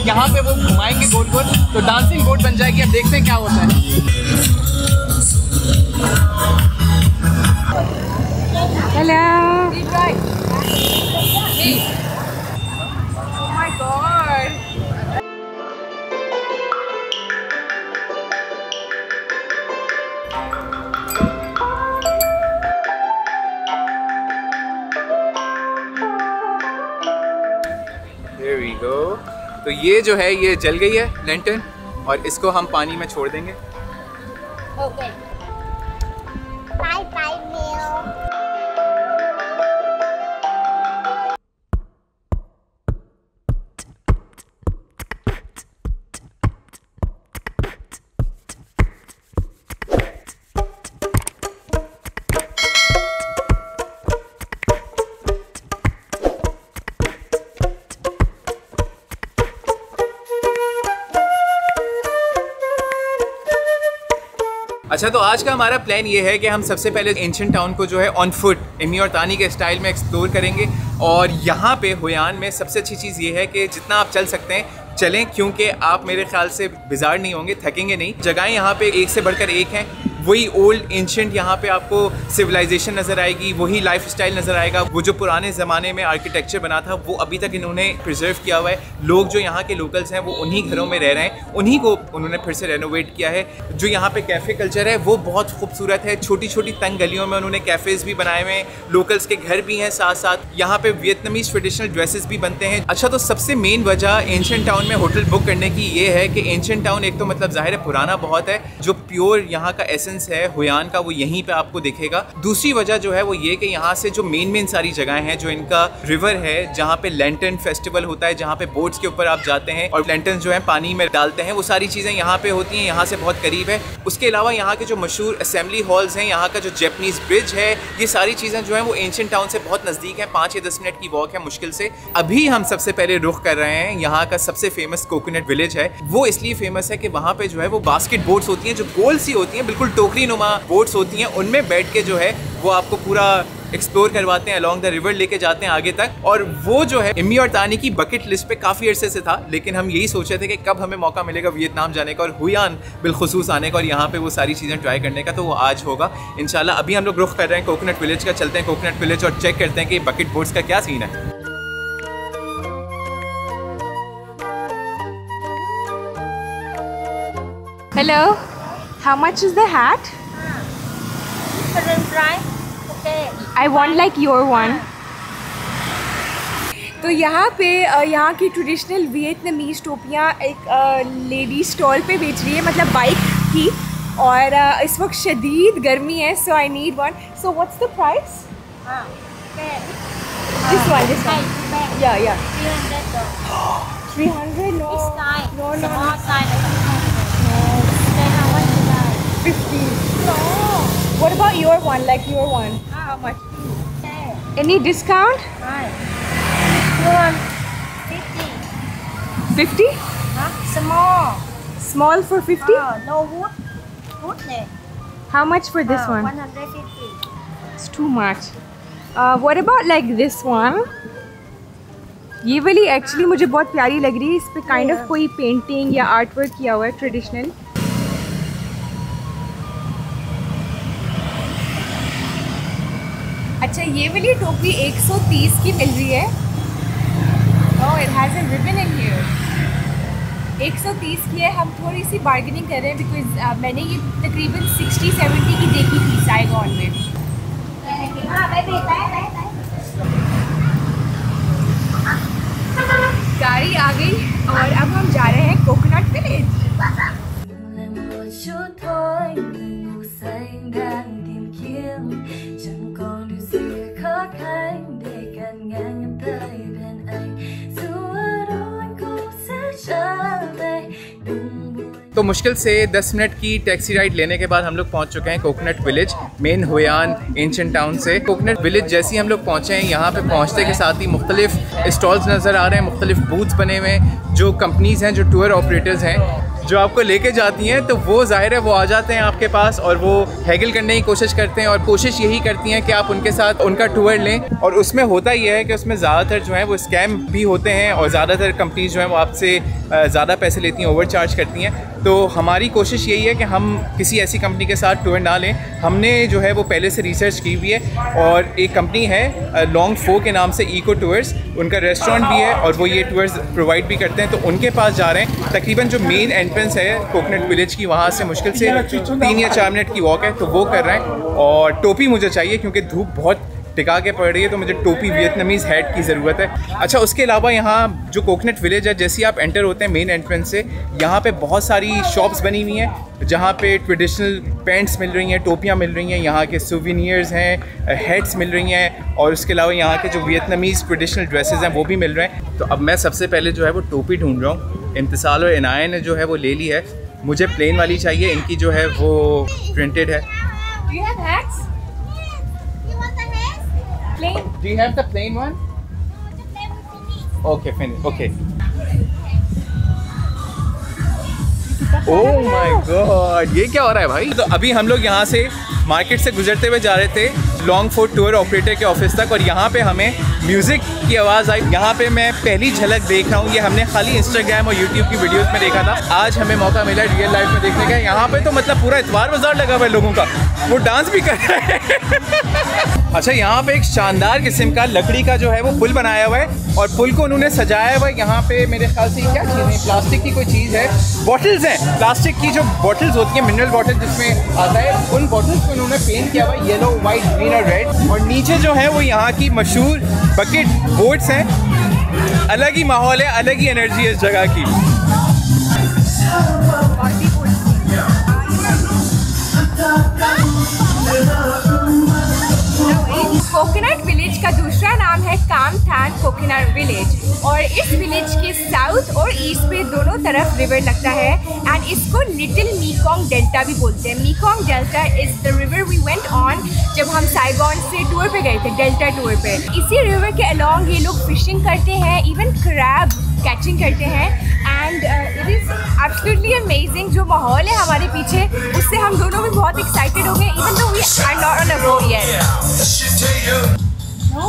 यहाँ पे वो घुमाएंगे गोल गोल, तो डांसिंग बोट बन जाएगी। अब देखते हैं क्या होता है। हेलो। There we go। तो ये जो है ये जल गई है लैंटर्न, और इसको हम पानी में छोड़ देंगे। Okay. Bye bye, Neil. अच्छा, तो आज का हमारा प्लान ये है कि हम सबसे पहले एंशिएंट टाउन को जो है ऑन फुट इमी और तानी के स्टाइल में एक्सप्लोर करेंगे। और यहाँ पे हुयान में सबसे अच्छी चीज़ ये है कि जितना आप चल सकते हैं चलें, क्योंकि आप मेरे ख्याल से बिजार नहीं होंगे, थकेंगे नहीं। जगहें यहाँ पे एक से बढ़कर एक हैं। वही ओल्ड एंशिएंट यहाँ पे आपको सिविलाइजेशन नज़र आएगी, वही लाइफ स्टाइल नज़र आएगा। वो जो पुराने ज़माने में आर्किटेक्चर बना था वो अभी तक इन्होंने प्रिजर्व किया हुआ है। लोग जो यहाँ के लोकल्स हैं वो उन्हीं घरों में रह रहे हैं, उन्हीं को उन्होंने फिर से रेनोवेट किया है। जो यहाँ पे कैफ़े कल्चर है वो बहुत खूबसूरत है। छोटी छोटी तंग गलियों में उन्होंने कैफ़ेज़ भी बनाए हुए हैं, लोकल्स के घर भी हैं साथ साथ। यहाँ पे वियतनामीज़ ट्रेडिशनल ड्रेसेस भी बनते हैं। अच्छा, तो सबसे मेन वजह एंशिएंट टाउन में होटल बुक करने की ये है कि एंशिएंट टाउन एक तो मतलब ज़ाहिर है पुराना बहुत है, जो प्योर यहाँ का एसेंस है हुयान का वो यहीं पे आपको दिखेगा। दूसरी वजह जो है वो ये कि यहाँ से जो मेन सारी जगहें हैं, जो इनका रिवर है जहाँ पे लैंटर्न फेस्टिवल होता है, जहाँ पे बोट्स के ऊपर आप जाते हैं और लैंटर्न जो है पानी में डालते हैं, वो सारी चीज़ें यहाँ पे होती हैं, यहाँ से बहुत करीब है। उसके अलावा यहाँ के जो मशहूर असेंबली हॉल्स हैं, यहाँ का जो जैपनीज़ ब्रिज है, ये सारी चीज़ें जो हैं वो एंशिएंट टाउन से बहुत नज़दीक है। 5 या 10 मिनट की वॉक है मुश्किल से। अभी हम सबसे पहले रुख कर रहे हैं यहाँ का सबसे फेमस कोकोनट विलेज है। वो इसलिए फेमस है कि वहाँ पे जो है वो बास्केट बोट्स होती हैं, जो गोल सी होती हैं, बिल्कुल टोकरी नुमा बोट्स होती हैं। उनमें बैठ के जो है वो आपको पूरा एक्सप्लोर करवाते हैं, अलोंग द रिवर लेके जाते हैं आगे तक। और वो जो है इमी और तानी की बकेट लिस्ट पे काफ़ी अरसे से था, लेकिन हम यही सोच रहे थे कि कब हमें मौका मिलेगा वियतनाम जाने का और हुयान बिलखुसूस आने का और यहाँ पे वो सारी चीज़ें ट्राई करने का, तो वो आज होगा इंशाल्लाह। अभी हम लोग रुख कर रहे हैं कोकोनट विलेज का। चलते हैं कोकोनट विलेज और चेक करते हैं कि बकेट बोट्स का क्या सीन है। Hello. How much is the hat? Different price. Okay. I want like your one. तो यहाँ पे यहाँ की ट्रेडिशनल वियतनामीज टोपियाँ एक लेडी स्टॉल पे बेच रही है, मतलब बाइक की। और इस वक्त शदीद गर्मी है, so I need one. So what's the price? Okay. This one. Yeah, yeah. 300. 300? No. This size. No, no. Small size. Then how much is that? 50. No. What about your one? Like your one? How much? Okay. Any discount? Right. You want 50? 50? Huh? Small. Small for 50? No wood. Wood there. How much for this one? 150. It's too much. What about like this one? ये वाली actually मुझे बहुत प्यारी लग रही है। इस पे काइंड ऑफ कोई पेंटिंग या आर्ट वर्क किया हुआ है ट्रेडिशनल। अच्छा, ये वाली टोपी 130 की मिल रही है। Oh, it has a ribbon in here. 130 की है। हम थोड़ी सी बार्गेनिंग कर रहे हैं बिकॉज मैंने ये तकरीबन 60-70 की देखी थी साइगॉन में। गाड़ी आ गई और अब हम जा रहे हैं कोकोनट विलेज। तो मुश्किल से 10 मिनट की टैक्सी राइड लेने के बाद हम लोग पहुंच चुके हैं coconut village, main Hoi An ancient town से। कोकोनट विलेज जैसे ही हम लोग पहुंचे हैं, यहाँ पे पहुंचते के साथ ही मुख्तलिफ स्टॉल्स नज़र आ रहे हैं, मुख्तलिफ बूथ्स बने हुए हैं। जो कंपनीज़ हैं, जो टूर ऑपरेटर्स हैं, जो आपको लेके जाती हैं, तो वो ज़ाहिर है वो आ जाते हैं आपके पास और वो हैगल करने की कोशिश करते हैं और कोशिश यही करती हैं कि आप उनके साथ उनका टूर लें। और उसमें होता यह है कि उसमें ज़्यादातर जो है वो स्कैम भी होते हैं और ज़्यादातर कंपनीज जो हैं वो आपसे ज़्यादा पैसे लेती हैं, ओवर चार्ज करती हैं। तो हमारी कोशिश यही है कि हम किसी ऐसी कंपनी के साथ टूर ना लें। हमने जो है वो पहले से रिसर्च की हुई है और एक कंपनी है लॉन्ग फो के नाम से, इको टूर्स, उनका रेस्टोरेंट भी है और वो ये टूर्स प्रोवाइड भी करते हैं। तो उनके पास जा रहे हैं। तकरीबन जो मेन एंट्रेंस है कोकोनट विलेज की, वहाँ से मुश्किल से 3 या 4 मिनट की वॉक है, तो वो कर रहे हैं। और टोपी मुझे चाहिए क्योंकि धूप बहुत टिका के पड़ रही है, तो मुझे टोपी वियतनामीज़ हैट की ज़रूरत है। अच्छा, उसके अलावा यहाँ जो कोकोनट विलेज है, जैसे आप एंटर होते हैं मेन एंट्रेंस से, यहाँ पे बहुत सारी शॉप्स बनी हुई हैं जहाँ पे ट्रेडिशनल पैंट्स मिल रही हैं, टोपियाँ मिल रही हैं, यहाँ के सुवेनियर्स हैं, हैट्स मिल रही हैं और उसके अलावा यहाँ के जो वियतनामीज़ ट्रेडिशनल ड्रेसेस हैं वो भी मिल रहे हैं। तो अब मैं सबसे पहले जो है वो टोपी ढूंढ रहा हूँ। इम्तिसाल और इनाया ने जो है वो ले ली है। मुझे प्लेन वाली चाहिए, इनकी जो है वो प्रिंटेड है। Plain? Do you have the plain one? Okay, finish. Okay. Oh my God, ये क्या हो रहा है भाई? तो अभी हम लोग यहाँ से मार्केट से गुजरते हुए जा रहे थे लॉन्ग फो टूर ऑपरेटर के ऑफिस तक और यहाँ पे हमें म्यूज़िक की आवाज़ आई। यहाँ पे मैं पहली झलक देख रहा हूँ। ये हमने खाली इंस्टाग्राम और यूट्यूब की वीडियोस में देखा था, आज हमें मौका मिला रियल लाइफ में देखने का। यहाँ पे तो मतलब पूरा इतवार बाजार लगा हुआ है लोगों का, वो डांस भी कर रहे हैं। अच्छा, यहाँ पे एक शानदार किस्म का लकड़ी का जो है वो पुल बनाया हुआ है और पुल को उन्होंने सजाया हुआ है। यहाँ पे मेरे ख्याल से क्या चीज़ है, प्लास्टिक की कोई चीज़ है, बॉटल्स हैं, प्लास्टिक की जो बॉटल्स होती हैं, मिनरल बॉटल जिसमें आता है, उन बॉटल्स को उन्होंने पेंट किया हुआ है येलो, वाइट, ग्रीन और रेड। और नीचे जो है वो यहाँ की मशहूर बकेट बोट्स हैं। अलग ही माहौल है, अलग ही एनर्जी है इस जगह की। कोकोनट विलेज का दूसरा नाम है काम थान कोकोनट विलेज और इस विलेज के साउथ और ईस्ट पे दोनों तरफ रिवर लगता है एंड इसको लिटिल मीकोंग डेल्टा भी बोलते हैं। Mekong delta is the river we went on जब हम साइगॉन से टूर पे गए थे, डेल्टा टूर पे। इसी रिवर के अलोंग ये लोग फिशिंग करते हैं, इवन क्रैब कैचिंग करते हैं and it is absolutely amazing. जो माहौल है हमारे पीछे उससे हम दोनों भी बहुत एक्साइटेड हो गए, even though we are not on a boat yet. No?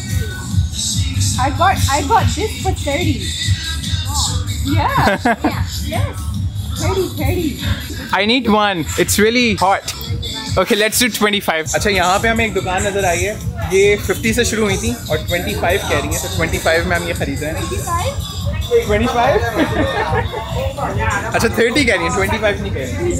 I got this for 30. Yeah. Yes. 30. I need one. It's really hot. Okay, let's do 25. अच्छा, यहाँ पे हमें एक दुकान नज़र आई है, ये 50 से शुरू हुई थी और 25 कह रही है, तो 25 में हम ये खरीद रहे हैं। 25? अच्छा, 30 कह रही है, 25 नहीं कह रही।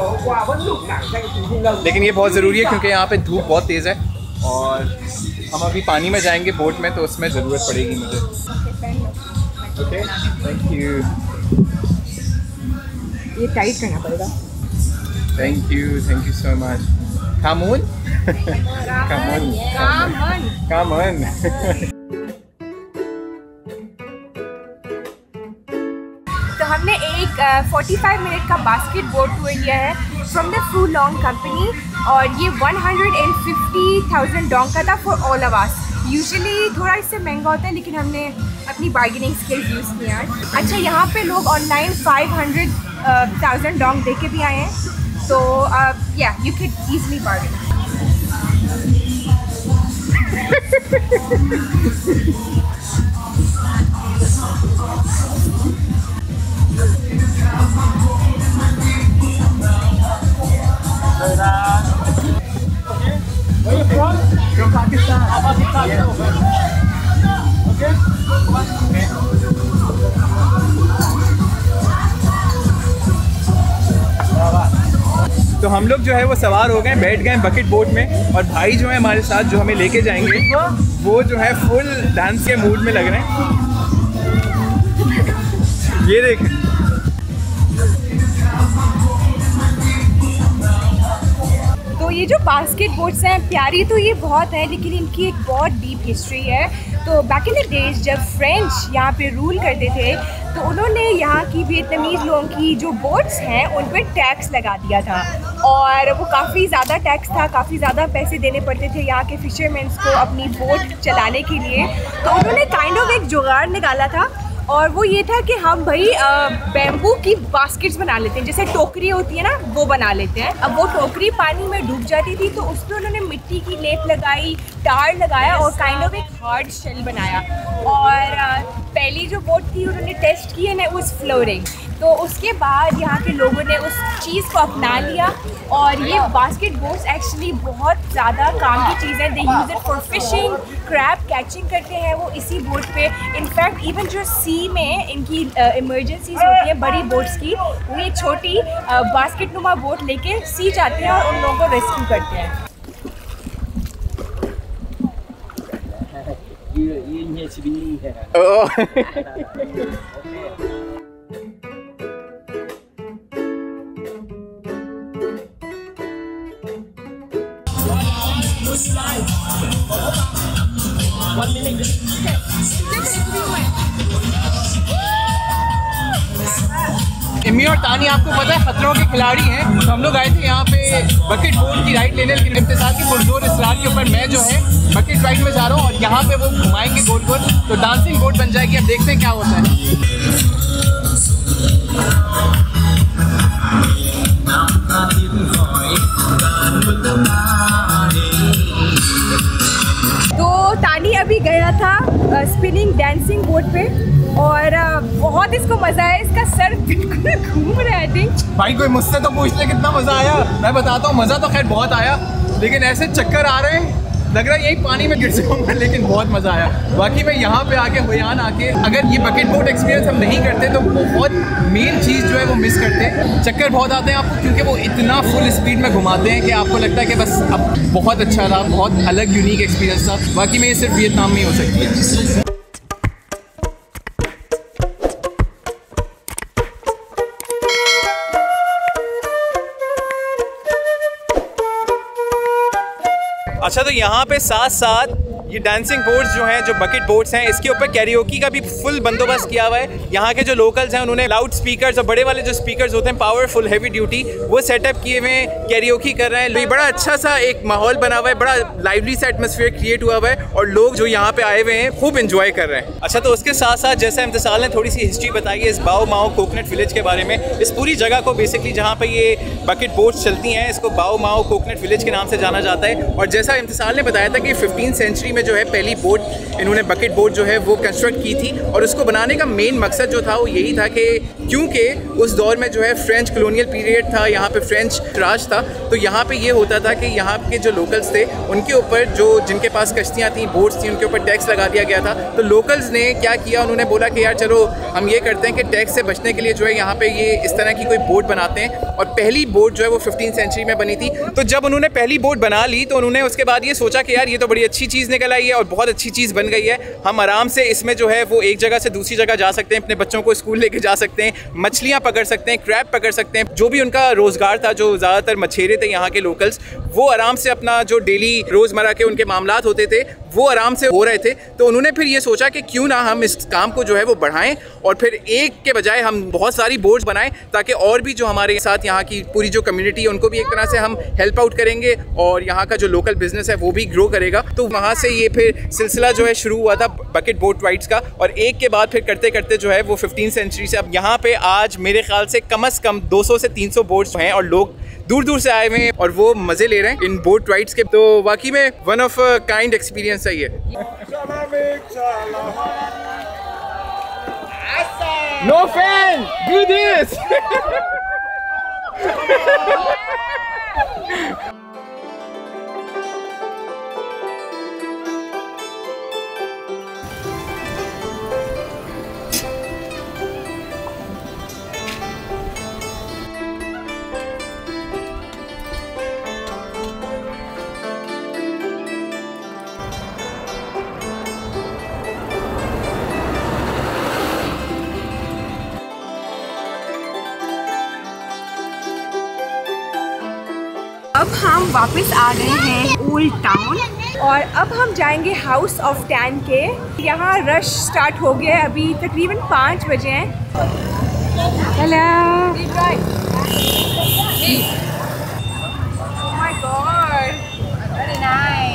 लेकिन ये बहुत ज़रूरी है क्योंकि यहाँ पे धूप बहुत तेज़ है और हम अभी पानी में जाएंगे बोट में, तो उसमें ज़रूरत पड़ेगी मुझे। Okay, thank you. ये टाइट करना पड़ेगा। Thank you so much. Come on. Come on. तो हमने एक 45 मिनट का बास्केट बोट टूर लिया है from the Phu Long company और ये 150,000 डोंग का था for all of us. Usually थोड़ा इससे महंगा होता है लेकिन हमने अपनी बार्गेनिंग स्किल्स यूज़ किए हैं। अच्छा, यहाँ पे लोग ऑनलाइन 500,000 डोंग दे के भी आए हैं, तो या you can easily bargain. Where are you from? From Pakistan. Pakistan. Yeah. Okay. तो हम लोग जो है वो सवार हो गए, बैठ गए बकेट बोट में और भाई जो है हमारे साथ जो हमें लेके जाएंगे वो जो है फुल डांस के मूड में लग रहे हैं। ये देखें, तो ये जो बास्केट बोट्स हैं प्यारी तो ये बहुत है लेकिन इनकी एक बहुत डीप हिस्ट्री है। तो बैक इन द डेज जब फ्रेंच यहाँ पे रूल करते थे तो उन्होंने यहाँ की वियतनामीज़ लोगों की जो बोट्स हैं उन पर टैक्स लगा दिया था और वो काफ़ी ज़्यादा टैक्स था, काफ़ी ज़्यादा पैसे देने पड़ते थे यहाँ के फिशरमैन्स को अपनी बोट चलाने के लिए। तो उन्होंने काइंड ऑफ एक जुगाड़ निकाला था और वो ये था कि हम भाई बैम्बू की बास्केट्स बना लेते हैं, जैसे टोकरी होती है ना वो बना लेते हैं। अब वो टोकरी पानी में डूब जाती थी तो उस पर उन्होंने मिट्टी की लेप लगाई, टार लगाया और काइंड ऑफ एक हार्ड शेल बनाया। और पहली जो बोट थी उन्होंने टेस्ट की है वाज फ्लोटिंग। तो उसके बाद यहाँ के लोगों ने उस चीज़ को अपना लिया और ये बास्केट बोट्स एक्चुअली बहुत ज़्यादा काम की चीज़ है। They use it for fishing, crab catching करते हैं वो इसी बोट पे। इनफैक्ट इवन जो सी में इनकी इमरजेंसीज होती है बड़ी बोट्स की, वो ये छोटी बास्केट नुमा बोट लेके सी जाते हैं और उन लोगों को रेस्क्यू करते हैं। इम्मी और तानी आपको पता है खतरों के खिलाड़ी हैं, तो हम लोग आए थे यहाँ पे बकेट बोट की राइड लेने, लेकिन इम्तिसाल की पुरजोर इसरार के ऊपर मैं जो है बकेट राइड में जा रहा हूँ और यहाँ पे वो घुमाएंगे गोल गोल, तो डांसिंग बोट बन जाएगी। अब देखते हैं क्या होता है। तो तानी अभी गया था स्पिनिंग डांसिंग बोट पे और बहुत इसको मज़ा आया। इसका सर बिल्कुल घूम रहा है। आई थिंक भाई कोई मुझसे तो पूछ ले कितना मज़ा आया। मैं बताता हूँ, मज़ा तो खैर बहुत आया, लेकिन ऐसे चक्कर आ रहे हैं लग रहा है यही पानी में गिर जाऊंगा, लेकिन बहुत मज़ा आया। बाकी मैं यहाँ पे आके हुयान आके अगर ये बकेट बोट एक्सपीरियंस हम नहीं करते तो बहुत मेन चीज़ जो है वो मिस करते हैं। चक्कर बहुत आते हैं आपको, क्योंकि वो इतना फुल स्पीड में घुमाते हैं कि आपको लगता है कि बस अब बहुत अच्छा था, बहुत अलग यूनिक एक्सपीरियंस था। बाकी में ये सिर्फ वियतनाम में ही हो सकती है। अच्छा, तो यहाँ पे साथ साथ ये डांसिंग बोट्स जो हैं, जो बकेट बोट्स हैं, इसके ऊपर कैरियोकी का भी फुल बंदोबस्त किया हुआ है। यहाँ के जो लोकल्स हैं उन्होंने लाउड स्पीकर्स और बड़े वाले जो स्पीकर्स होते हैं पावरफुल हैवी ड्यूटी, वो सेटअप किए हुए हैं, कैरियोकी कर रहे हैं। तो ये बड़ा अच्छा सा एक माहौल बना हुआ है, बड़ा लाइवली सा एटमॉस्फेयर क्रिएट हुआ हुआ है और लोग जो यहाँ पे आए हुए हैं खूब इंजॉय कर रहे हैं। अच्छा, तो उसके साथ साथ जैसे इम्तिसाल ने थोड़ी सी हिस्ट्री बताई है इस बाओ माओ कोकोनट विलेज के बारे में, इस पूरी जगह को बेसिकली जहाँ पर ये बकेट बोट्स चलती हैं इसको बाओ माओ कोकोनट विलेज के नाम से जाना जाता है। और जैसा इम्तिसाल ने बताया था कि 15वीं सेंचुरी में जो है पहली बोट इन्होंने बकेट बोट जो है वो कंस्ट्रक्ट की थी और उसको बनाने का मेन मकसद जो था वो यही था कि क्योंकि उस दौर में जो है फ्रेंच कॉलोनियल पीरियड था, यहाँ पे फ्रेंच राज था, तो यहाँ पे ये होता था कि यहाँ के जो लोकल्स थे उनके ऊपर जो जिनके पास कश्तियाँ थी, बोट्स थी, उनके ऊपर टैक्स लगा दिया गया था। तो लोकल्स ने क्या किया, उन्होंने बोला कि यार चलो हम ये करते हैं कि टैक्स से बचने के लिए जो है यहाँ पे ये इस तरह की कोई बोट बनाते हैं। और पहली बोट जो है वो 15वीं सेंचुरी में बनी थी। तो जब उन्होंने पहली बोट बना ली तो उन्होंने उसके बाद ये सोचा कि यार ये तो बड़ी अच्छी चीज़ निकल आई है और बहुत अच्छी चीज़ बन गई है, हम आराम से इसमें जो है वो एक जगह से दूसरी जगह जा सकते हैं, अपने बच्चों को स्कूल लेके जा सकते हैं, मछलियाँ पकड़ सकते हैं, क्रैब पकड़ सकते हैं। जो भी उनका रोज़गार था, जो ज़्यादातर मछेरे थे यहाँ के लोकल्स, वो आराम से अपना जो डेली रोज़मर्रा के उनके मामलात होते थे वो आराम से हो रहे थे। तो उन्होंने फिर ये सोचा कि क्यों ना हम इस काम को जो है वो बढ़ाएं और फिर एक के बजाय हम बहुत सारी बोट्स बनाएं, ताकि और भी जो हमारे साथ यहाँ की पूरी जो कम्युनिटी है उनको भी एक तरह से हम हेल्प आउट करेंगे और यहाँ का जो लोकल बिजनेस है वो भी ग्रो करेगा। तो वहाँ से ये फिर सिलसिला जो है शुरू हुआ था बकेट बोट राइड्स का, और एक के बाद फिर करते करते जो है वो 15वीं सेंचुरी से अब यहाँ पे आज मेरे ख्याल से कम 200 से 300 बोट्स हैं और लोग दूर दूर से आए हुए हैं और वो मज़े ले रहे हैं इन बोट राइड्स के। तो वाकई में वन ऑफ काइंड एक्सपीरियंस है ये। No fan do this. अब हम वापस आ गए हैं ओल्ड टाउन और अब हम जाएंगे हाउस ऑफ टैन के। यहाँ रश स्टार्ट हो गया है, अभी तकरीबन 5 बजे हैं। Hello, oh my god, very nice.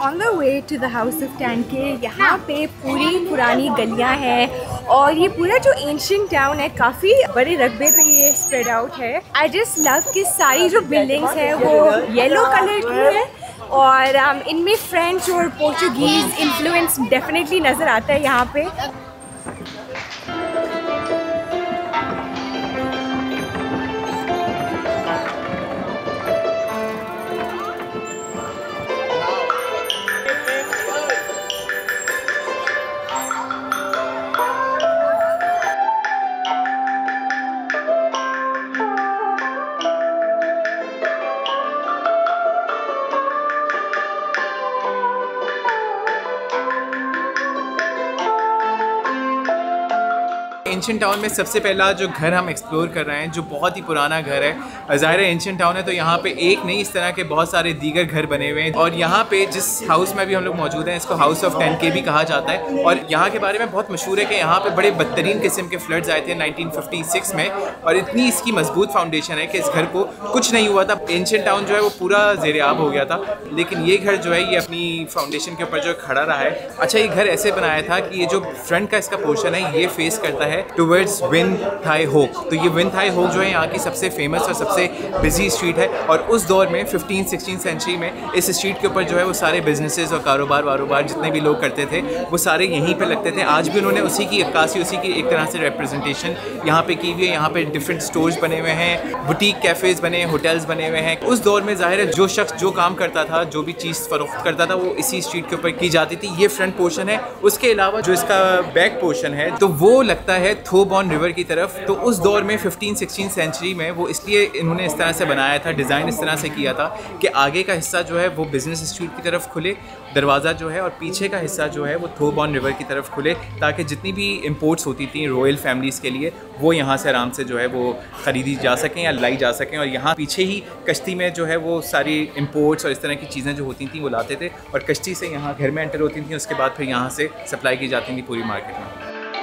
On the way to the house of Tan. Ky पे पूरी पुरानी गलियाँ हैं और ये पूरा जो एंशिएंट टाउन है काफ़ी बड़े रकबे पे ये स्प्रेड आउट है। आई जस्ट लव कि सारी जो बिल्डिंग्स हैं वो येलो कलर की है और इनमें फ्रेंच और पोर्चुगीज़ इन्फ्लुएंस डेफिनेटली नज़र आता है यहाँ पे। एंशिएंट टाउन में सबसे पहला जो घर हम एक्सप्लोर कर रहे हैं जो बहुत ही पुराना घर है। ज़ाहिर है एंशिएंट टाउन है तो यहाँ पे एक नहीं इस तरह के बहुत सारे दीगर घर बने हुए हैं और यहाँ पे जिस हाउस में भी हम लोग मौजूद हैं इसको हाउस ऑफ टैनके भी कहा जाता है। और यहाँ के बारे में बहुत मशहूर है कि यहाँ पे बड़े बदतरीन किस्म के फ्लड्स आए थे 1956 में और इतनी इसकी मजबूत फाउंडेशन है कि इस घर को कुछ नहीं हुआ था। एंशिएंट टाउन जो है वो पूरा ज़ेर-ए-आब हो गया था लेकिन ये घर जो है ये अपनी फाउंडेशन के ऊपर जो खड़ा रहा है। अच्छा, ये घर ऐसे बनाया था कि ये जो फ्रंट का इसका पोर्शन है ये फेस करता है टुवर्ड्स विन थाई होक। तो ये विन थाई होक जो है यहाँ की सबसे फेमस और सबसे बिजी स्ट्रीट है और उस दौर में 15-16 सेंचुरी में इस स्ट्रीट के ऊपर जो है वो सारे बिजनेसेस और कारोबार जितने भी लोग करते थे वो सारे यहीं पे लगते थे। आज भी उन्होंने उसी की अक्कासी, उसी की एक तरह से रिप्रेजेंटेशन यहाँ पे की हुई है। यहाँ पे डिफरेंट स्टोर्स बने हुए हैं, बुटीक कैफ़ेज़ बने हैं, होटल्स बने हुए हैं। उस दौर में ज़ाहिर है जो शख्स जो काम करता था, जो भी चीज़ फ़रोख्त करता था वो इसी स्ट्रीट के ऊपर की जाती थी। ये फ्रंट पोर्शन है। उसके अलावा जो इसका बैक पोर्शन है तो वो लगता है थोबॉन रिवर की तरफ। तो उस दौर में 15-16 सेंचुरी में वो इसलिए इन्होंने इस तरह से बनाया था, डिज़ाइन इस तरह से किया था कि आगे का हिस्सा जो है वो बिज़नेस स्ट्रीट की तरफ खुले, दरवाज़ा जो है, और पीछे का हिस्सा जो है वो थोबॉन रिवर की तरफ खुले ताकि जितनी भी इंपोर्ट्स होती थी रॉयल फैमिलीज़ के लिए वो यहाँ से आराम से जो है वो ख़रीदी जा सकें या लाई जा सकें। और यहाँ पीछे ही कश्ती में जो है वो सारी इंपोर्ट्स और इस तरह की चीज़ें जो होती थी वो लाते थे और कश्ती से यहाँ घर में एंटर होती थी, उसके बाद फिर यहाँ से सप्लाई की जाती थी पूरी मार्केट में।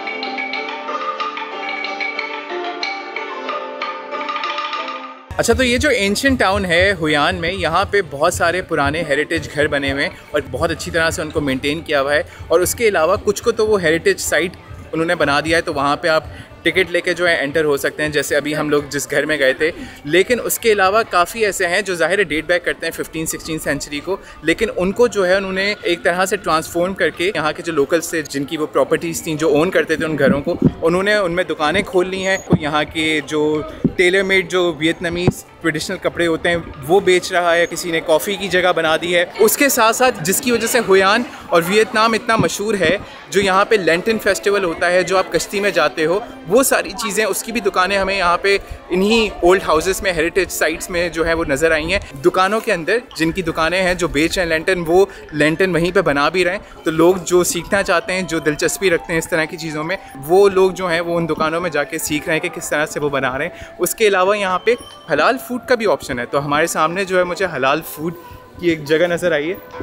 अच्छा, तो ये जो एंशिएंट टाउन है हुयान में, यहाँ पे बहुत सारे पुराने हेरिटेज घर बने हुए हैं और बहुत अच्छी तरह से उनको मेंटेन किया हुआ है। और उसके अलावा कुछ को तो वो हेरिटेज साइट उन्होंने बना दिया है तो वहाँ पे आप टिकट लेके जो है एंटर हो सकते हैं, जैसे अभी हम लोग जिस घर में गए थे। लेकिन उसके अलावा काफ़ी ऐसे हैं जो ज़ाहिर डेट बैक करते हैं 15-16 सेंचुरी को, लेकिन उनको जो है उन्होंने एक तरह से ट्रांसफॉर्म करके यहाँ के जो लोकल्स थे जिनकी वो प्रॉपर्टीज़ थी, जो ओन करते थे उन घरों को, उन्होंने उनमें दुकानें खोल ली हैं। कोई यहाँ के जो टेलर मेड जो वियतनामीज़ ट्रेडिशनल कपड़े होते हैं वो बेच रहा है, किसी ने कॉफ़ी की जगह बना दी है। उसके साथ साथ जिसकी वजह से हुयान और वियतनाम इतना मशहूर है, जो यहाँ पे लेंटन फेस्टिवल होता है, जो आप कश्ती में जाते हो, वो सारी चीज़ें, उसकी भी दुकानें हमें यहाँ पे इन्हीं ओल्ड हाउसेस में, हेरिटेज साइट्स में जो है वो नज़र आई हैं। दुकानों के अंदर जिनकी दुकानें हैं जो बेच रहे हैं लेंटन, वो लेंटन वहीं पे बना भी रहे हैं। तो लोग जो सीखना चाहते हैं, जो दिलचस्पी रखते हैं इस तरह की चीज़ों में, वो लोग जो हैं वो उन दुकानों में जाके सीख रहे हैं कि किस तरह से वो बना रहे हैं। उसके अलावा यहाँ पे हलाल फूड का भी ऑप्शन है। तो हमारे सामने जो है मुझे हलाल फूड की एक जगह नज़र आई है।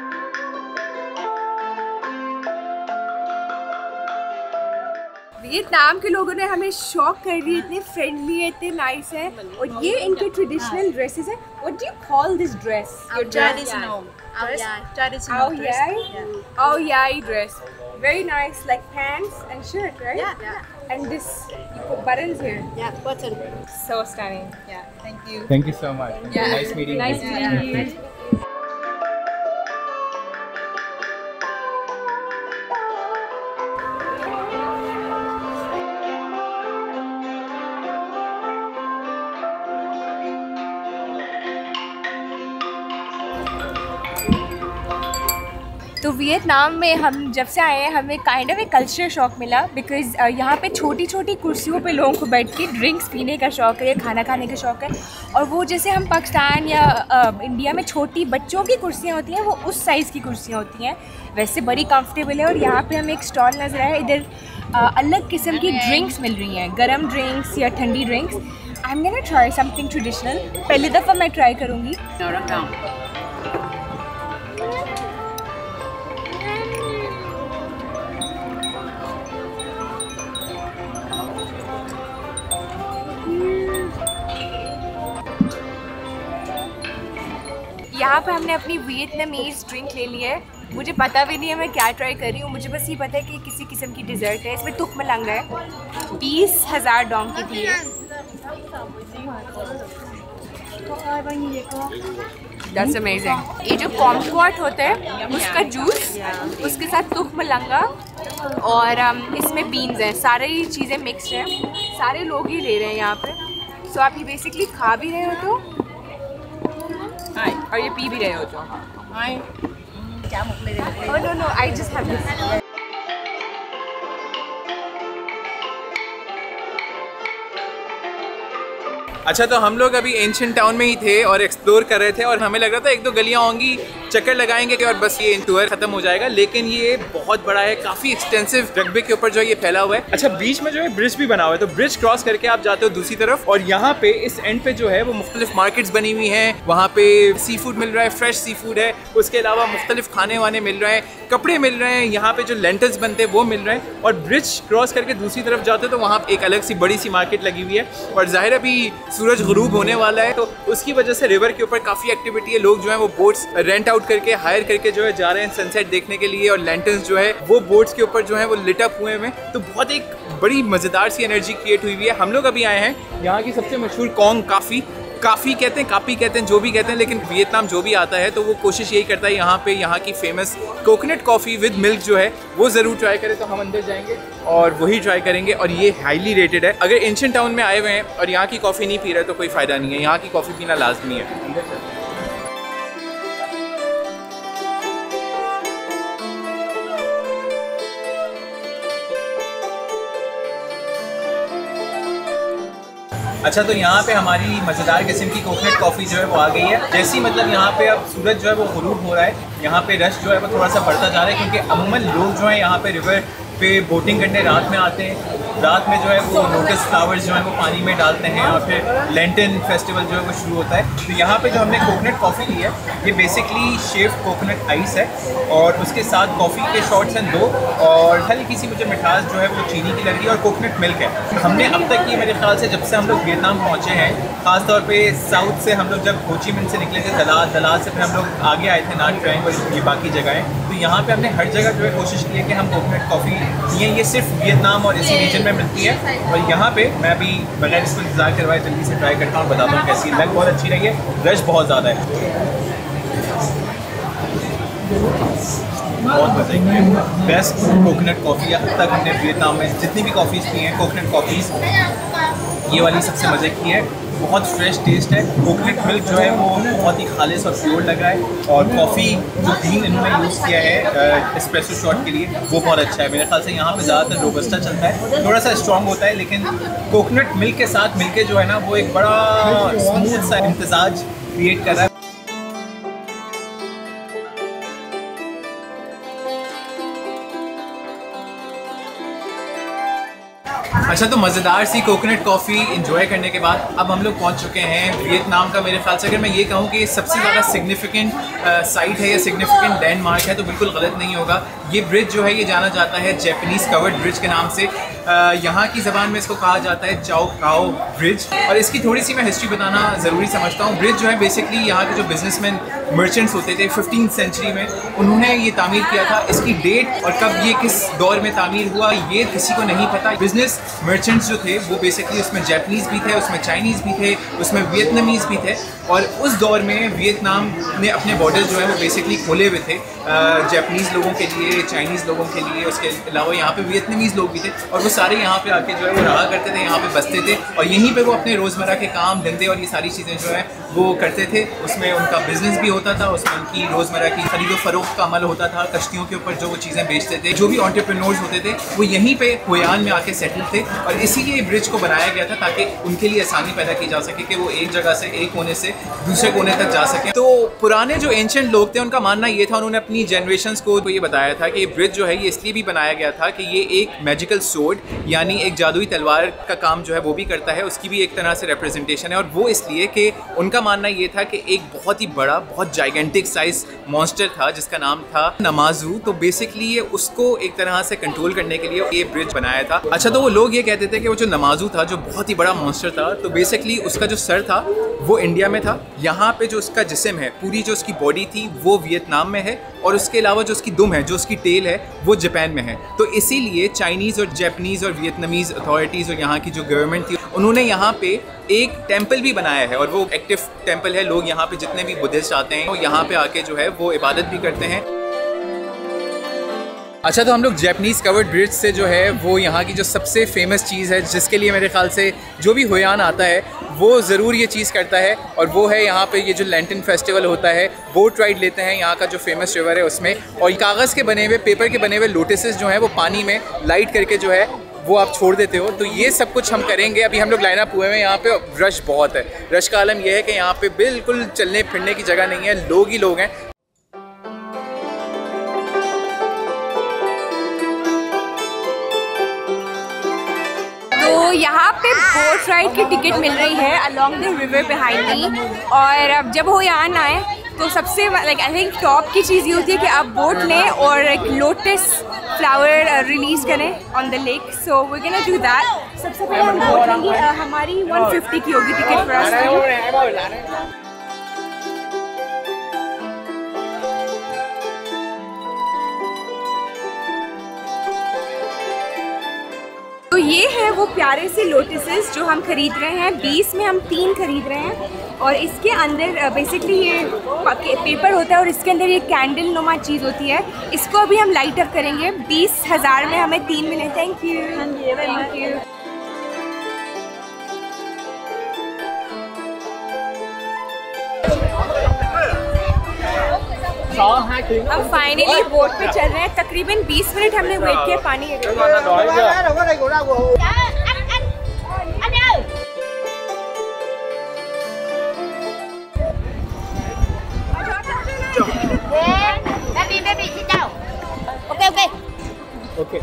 वियतनाम के लोगों ने हमें शॉक कर दिया, इतने फ्रेंडली है, इतने नाइस है। और ये इनके ट्रेडिशनल ड्रेसेस है। What do you call this dress? Your traditional. Traditional dress. Oh yeah, dress. Very nice, like pants and shirt, right? Yeah. And this, you put buttons here. Yeah, button. So stunning. Yeah, thank you. Thank you so much. Yeah. Nice meeting you. Nice meeting you. तो Vietnam में हम जब से आए हैं हमें kind of एक culture shock मिला, बिकॉज़ यहाँ पे छोटी छोटी कुर्सियों पे लोगों को बैठ के ड्रिंक्स पीने का शौक़ है या खाना खाने का शौक़ है। और वो जैसे हम पाकिस्तान या इंडिया में छोटी बच्चों की कुर्सियाँ होती हैं, वो उस साइज़ की कुर्सियाँ होती हैं, वैसे बड़ी कंफर्टेबल है। और यहाँ पे हमें एक स्टॉल नज़र आया, इधर अलग किस्म की ड्रिंक्स मिल रही हैं, गर्म ड्रिंक्स या ठंडी drinks. I am gonna try something traditional, पहली दफ़ा मैं ट्राई करूँगी। यहाँ पे हमने अपनी वियतनामीज़ ड्रिंक ले ली है। मुझे पता भी नहीं है मैं क्या ट्राई कर रही हूँ, मुझे बस ये पता है कि किसी किस्म की डिज़र्ट है। इसमें तुक मलंग है। 20,000 डोंग की थी। That's amazing। ये जो कॉम्फर्ट होता है उसका जूस, उसके साथ तुक मलंगा और इसमें बीन्स हैं। सारी चीज़ें मिक्स्ड हैं, सारे लोग ही ले रहे हैं यहाँ पे। सो आप ये बेसिकली खा भी रहे हो तो और ये पी भी रहे हो तो no, I just have this। अच्छा, तो हम लोग अभी एंशिएंट टाउन में ही थे और एक्सप्लोर कर रहे थे और हमें लग रहा था एक दो गलियां होंगी, चक्कर लगाएंगे और बस ये टूर खत्म हो जाएगा, लेकिन ये बहुत बड़ा है, काफ़ी एक्सटेंसिव रकबे के ऊपर जो है ये फैला हुआ है। अच्छा, बीच में जो है ब्रिज भी बना हुआ है, तो ब्रिज क्रॉस करके आप जाते हो दूसरी तरफ और यहाँ पे इस एंड पे जो है वो मुख्तलिफ मार्केट्स बनी हुई हैं। वहाँ पे सी फूड मिल रहा है, फ्रेश सी फूड है, उसके अलावा मुख्तलिफ खाने वाने मिल रहे हैं, कपड़े मिल रहे हैं, यहाँ पे जो लेंटल्स बनते हैं वो मिल रहे हैं। और ब्रिज क्रॉस करके दूसरी तरफ जाते हो तो वहाँ एक अलग सी बड़ी सी मार्केट लगी हुई है और ज़ाहिर अभी सूरज गुरूब होने वाला है, तो उसकी वजह से रिवर के ऊपर काफ़ी एक्टिविटी है। लोग जो है वो बोट्स रेंट आउट करके, हायर करके जो है जा रहे हैं सनसेट देखने के लिए और लैंटर्न्स जो है वो बोट्स के ऊपर जो है वो लिट अप हुए हैं। तो बहुत एक बड़ी मज़ेदार सी एनर्जी क्रिएट हुई है। हम लोग अभी आए हैं यहाँ की सबसे मशहूर कॉन्ग काफ़ी कहते हैं, काफ़ी कहते हैं, जो भी कहते हैं, लेकिन वियतनाम जो भी आता है तो वो कोशिश यही करता है यहाँ पे यहाँ की famous coconut coffee with milk जो है वो ज़रूर ट्राई करें। तो हम अंदर जाएंगे और वही ट्राई करेंगे और ये हाईली रेटेड है। अगर एंशिएंट टाउन में आए हुए हैं और यहाँ की कॉफ़ी नहीं पी रहे तो कोई फ़ायदा नहीं है, यहाँ की कॉफ़ी पीना लाजमी है। अच्छा, तो यहाँ पे हमारी मज़ेदार किस्म की कोकोनट कॉफ़ी जो है वो आ गई है। जैसी मतलब यहाँ पे अब सूरज जो है वो गुरूब हो रहा है, यहाँ पे रश जो है वो थोड़ा सा बढ़ता जा रहा है, क्योंकि अमूमन लोग जो है यहाँ पे रिवर पे बोटिंग करने रात में आते हैं। रात में जो है वो लोटस फ्लावर्स जो है वो पानी में डालते हैं और फिर लेंटन फेस्टिवल जो है वो शुरू होता है। तो यहाँ पे जो हमने कोकोनट कॉफ़ी ली है ये बेसिकली शेव्ड कोकोनट आइस है और उसके साथ कॉफ़ी के शॉट्स हैं 2 और हल्की सी मुझे मिठास जो है वो चीनी की लग रही है और कोकोनट मिल्क है। हमने अब तक ये मेरे ख्याल से जब से हम लोग वियतनाम पहुँचे हैं, ख़ासतौर पर साउथ से हम लोग जब हो ची मिन्ह से निकले थे, दलाल से फिर हम लोग आगे आए थे नाट ट्रायंगल, ये बाकी जगहें, तो यहाँ पे हमने हर जगह जो है कोशिश की है कि हम कोकोनट कॉफ़ी ये सिर्फ वियतनाम और इसी रीजन में मिलती है। और यहाँ पे मैं अभी बगैर इसको इंतजार करवाए जल्दी से ट्राई करता हूँ, बताता हूँ कैसी लग। बहुत अच्छी रही है, रश बहुत ज़्यादा है, बहुत मज़े की है। बेस्ट कोकोनट कॉफ़ी अब तक हमने वियतनाम में जितनी भी कॉफ़ीज़ पी हैं, कोकोनट कॉफ़ीज़ ये वाली सबसे मज़े की है। बहुत फ्रेश टेस्ट है। कोकोनट मिल्क जो है वो बहुत ही खालिस और प्योर लग रहा है और कॉफ़ी जो बीन इन्होंने यूज़ किया है एस्प्रेसो शॉट के लिए वो बहुत अच्छा है। मेरे ख्याल से यहाँ पे ज़्यादातर रोबस्टा चलता है, थोड़ा सा स्ट्रॉन्ग होता है, लेकिन कोकोनट मिल्क के साथ मिलके जो है ना वो एक बड़ा स्मूथ सा इम्तिजाज क्रिएट कर रहा है। अच्छा, तो मज़ेदार सी कोकोनट कॉफ़ी इंजॉय करने के बाद अब हम लोग पहुंच चुके हैं वियतनाम का। मेरे ख्याल से अगर मैं ये कहूँ कि सबसे ज़्यादा सिग्निफिकेंट साइट है या सिग्निफिकेंट लैंडमार्क है तो बिल्कुल गलत नहीं होगा। ये ब्रिज जो है ये जाना जाता है जैपनीज़ कवर्ड ब्रिज के नाम से। यहाँ की ज़बान में इसको कहा जाता है चाओ काओ ब्रिज। और इसकी थोड़ी सी मैं हिस्ट्री बताना ज़रूरी समझता हूँ। ब्रिज जो है बेसिकली यहाँ के जो बिजनेसमैन मर्चेंट्स होते थे 15th सेंचुरी में, उन्होंने ये तामीर किया था। इसकी डेट और कब ये किस दौर में तामीर हुआ ये किसी को नहीं पता। बिजनेस मर्चेंट्स जो थे वो बेसिकली उसमें जैपनीज़ भी थे, उसमें चाइनीज़ भी थे, उसमें वियतनामीज़ भी थे। और उस दौर में वियतनाम ने अपने बॉर्डर जो है वो बेसिकली खोले हुए थे जैपनीज़ लोगों के लिए, चाइनीज़ लोगों के लिए। उसके अलावा यहाँ पे वियतनामीज़ लोग भी थे और वो सारे यहाँ पे आके जो है वो रहा करते थे, यहाँ पे बसते थे और यहीं पे वो अपने रोज़मर्रा के काम धंधे और ये सारी चीज़ें जो है वो करते थे। उसमें उनका बिजनेस भी होता था, उसमें उनकी रोज़मर्रा की खरीदो फरोख्त का अमल होता था। कश्तियों के ऊपर जो वो चीज़ें बेचते थे, जो भी एंटरप्रेन्योर्स होते थे वो यहीं पे हुयान में आके सेटल थे और इसीलिए ब्रिज को बनाया गया था ताकि उनके लिए आसानी पैदा की जा सके कि वो एक जगह से एक कोने से दूसरे कोने तक जा सके। तो पुराने जो एंशिएंट लोग थे उनका मानना ये था, उन्होंने अपनी जनरेशंस को ये बताया था कि ये ब्रिज जो है ये इसलिए भी बनाया गया था कि ये एक मैजिकल सोर्ड यानी एक जादुई तलवार का काम जो है वो भी करता है, उसकी भी एक तरह से रिप्रेजेंटेशन है। और वो इसलिए कि उनका मानना ये था कि एक बहुत ही बड़ा, बहुत जाइगेंटिक साइज मॉन्स्टर था जिसका नाम था नमाजू। तो बेसिकली ये उसको एक तरह से कंट्रोल करने के लिए ये ब्रिज बनाया था। अच्छा, तो वो लोग ये कहते थे कि वो जो नमाजू था, जो बहुत ही बड़ा मॉन्स्टर था, तो बेसिकली उसका जो सर था वो इंडिया में था, यहाँ पे जो उसका जिस्म है, पूरी जो उसकी बॉडी थी वो वियतनाम में है, और उसके अलावा जो उसकी दुम है, जो उसकी टेल है, वो जापान में है। तो इसीलिए चाइनीज़ और जापानीज़ और वियतनामीज़ अथॉरिटीज़ और यहाँ की जो गवर्नमेंट थी, उन्होंने यहाँ पे एक टेंपल भी बनाया है, और वो एक्टिव टेंपल है। लोग यहाँ पे जितने भी बुद्धिस्ट आते हैं वो यहाँ पे आके जो है वो इबादत भी करते हैं। अच्छा, तो हम लोग जैपनीज़ कवर्ड ब्रिज से जो है वो यहाँ की जो सबसे फेमस चीज़ है, जिसके लिए मेरे ख्याल से जो भी हुयान आता है वो ज़रूर ये चीज़ करता है, और वो है यहाँ पे ये जो लैंटन फेस्टिवल होता है, बोट राइड लेते हैं यहाँ का जो फेमस रिवर है उसमें, और कागज़ के बने हुए, पेपर के बने हुए लोटसेस जो हैं वो पानी में लाइट करके जो है वो आप छोड़ देते हो। तो ये सब कुछ हम करेंगे। अभी हम लोग लाइन अप हुए हैं, यहाँ पे रश बहुत है। रश का आलम यह है कि यहाँ पे बिल्कुल चलने फिरने की जगह नहीं है, लोग ही लोग हैं। तो यहाँ पे बोट राइड की टिकट मिल रही है along the river behind me, और अब जब वो यहाँ आए तो सबसे लाइक आई थिंक टॉप की चीज़ ये होती है कि आप बोट लें और एक लोटस फ्लावर रिलीज करें on the lake. So we gonna do that. सबसे पहले हम बोट लेंगे, हमारी 150 की होगी टिकट फॉर अस। तो ये है वो प्यारे से लोटसेस जो हम खरीद रहे हैं। 20 में हम 3 खरीद रहे हैं, और इसके अंदर बेसिकली ये पेपर होता है और इसके अंदर ये कैंडल नुमा चीज़ होती है। इसको अभी हम लाइट अप करेंगे। 20,000 में हमें 3 मिले। Thank you, thank you. हम फाइनली बोट पे चल रहे हैं। तकरीबन 20 मिनट हमने वेट किया पानी के लिए। Baby, sit down. Okay. Okay.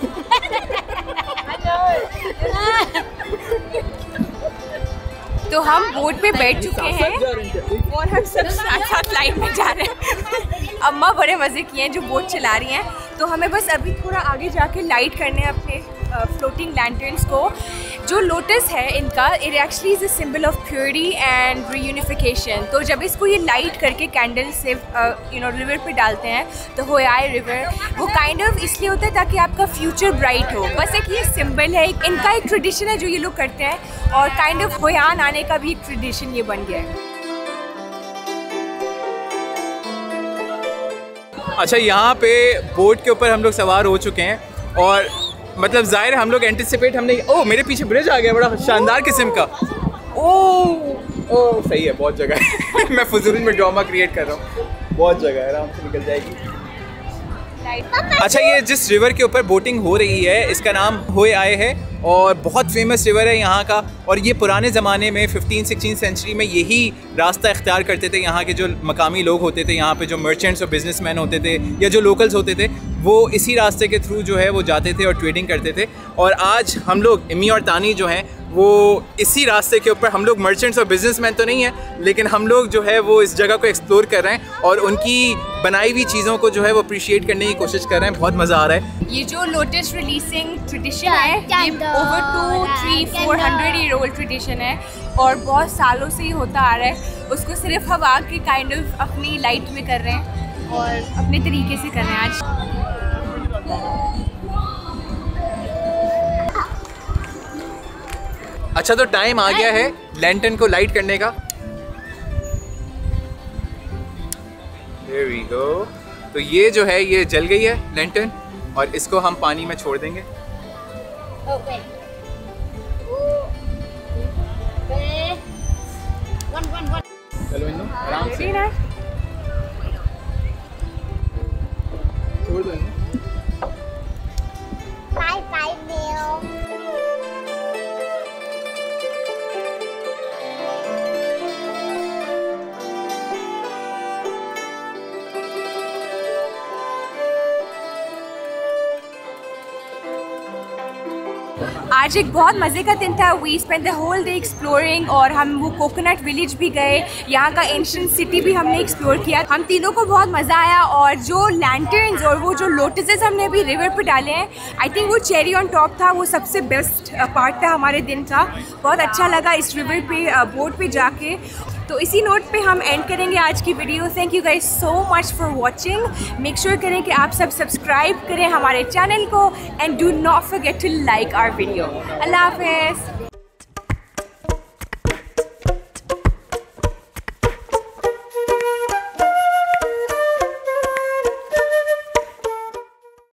तो हम बोट पे बैठ चुके हैं और हम सब साथ साथ लाइन में जा रहे हैं। अम्मा बड़े मज़े किए हैं जो बोट चला रही हैं। तो हमें बस अभी थोड़ा आगे जाके लाइट करने हैं अपने फ्लोटिंग लैंटर्न्स को। जो लोटस है इनका, it actually is a symbol of purity and reunification. तो जब इसको ये लाइट करके कैंडल से रिवर पे डालते हैं, तो होयाई रिवर, वो काइंड ऑफ इसलिए होता है ताकि आपका फ्यूचर ब्राइट हो। बस एक ये सिंबल है, इनका एक ट्रेडिशन है जो ये लोग करते हैं, और काइंड ऑफ होयान आने का भी एक ट्रेडिशन ये बन गया है। अच्छा, यहाँ पे बोट के ऊपर हम लोग सवार हो चुके हैं, और मतलब ज़ाहिर हम लोग एंटिसिपेट हमने, ओ मेरे पीछे ब्रिज आ गया बड़ा शानदार किस्म का। ओ सही है, बहुत जगह है। मैं फजूल में ड्रामा क्रिएट कर रहा हूँ, बहुत जगह है, आराम से निकल जाएगी। अच्छा, ये जिस रिवर के ऊपर बोटिंग हो रही है इसका नाम होए आए है, और बहुत फेमस रिवर है यहाँ का। और ये पुराने ज़माने में 15-16 सेंचुरी में यही रास्ता इख्तियार करते थे। यहाँ के जो मकामी लोग होते थे, यहाँ पे जो मर्चेंट्स और बिजनेसमैन होते थे या जो लोकल्स होते थे, वो इसी रास्ते के थ्रू जो है वो जाते थे और ट्रेडिंग करते थे। और आज हम लोग इम्मी और तानी जो हैं वो इसी रास्ते के ऊपर, हम लोग मर्चेंट्स और बिजनेसमैन तो नहीं हैं, लेकिन हम लोग जो है वो इस जगह को एक्सप्लोर कर रहे हैं और उनकी बनाई हुई चीज़ों को जो है वो अप्रिशिएट करने की कोशिश कर रहे हैं। बहुत मज़ा आ रहा है। ये जो लोटस रिलीजिंग ट्रेडिशन है, ये ओवर 200-400 ईयर ओल्ड ट्रेडिशन है, और बहुत सालों से ही होता आ रहा है। उसको सिर्फ हम आके काइंड ऑफ अपनी लाइट में कर रहे हैं और अपने तरीके से कर रहे हैं आज। अच्छा, तो टाइम आ गया है लैंटर्न को लाइट करने का। There we go। तो ये जो है ये जल गई है लैंटर्न, और इसको हम पानी में छोड़ देंगे। चलो इन्नो आराम से छोड़ दो इन्नो। Bye, Bill. आज एक बहुत मज़े का दिन था। We spend the whole day exploring और हम वो कोकोनट विलेज भी गए, यहाँ का एंशिएंट सिटी भी हमने एक्सप्लोर किया। हम तीनों को बहुत मज़ा आया और जो लैंटर्न्स और वो जो लोटसेस हमने अभी रिवर पे डाले हैं, आई थिंक वो चेरी ऑन टॉप था, वो सबसे बेस्ट पार्ट था हमारे दिन का। बहुत अच्छा लगा इस रिवर पे बोट पे जाके। तो इसी नोट पे हम एंड करेंगे आज की video. Thank you guys so much for watching. Make sure करें कि आप सब सब्सक्राइब करें हमारे चैनल को and do not forget to like our video. अल्लाह हाफिज़।